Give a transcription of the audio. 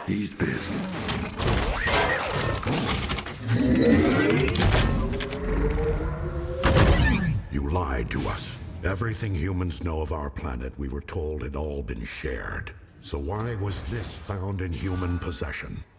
He's pissed. You lied to us. Everything humans know of our planet, we were told had all been shared. So why was this found in human possession?